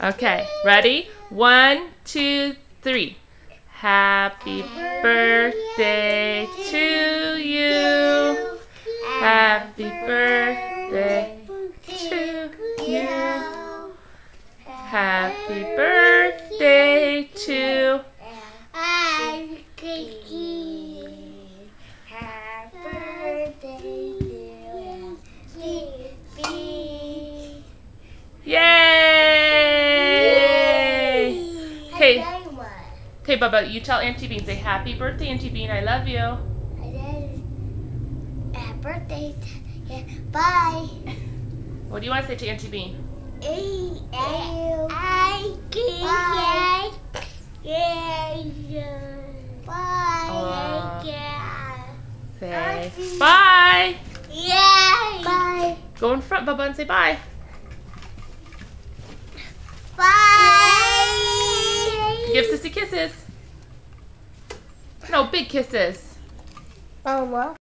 Okay, ready? 1, 2, 3. Happy birthday to you. Happy birthday to you. Happy birthday to Happy birthday to Yay! Okay, okay, Bubba, you tell Auntie Bean. Say happy birthday, Auntie Bean. I love you. Happy birthday. Bye. What do you want to say to Auntie Bean? Say bye. Yay! Bye. Go in front, Bubba, and say bye. Bye. Give Sissy kisses. No, big kisses. Oh, well.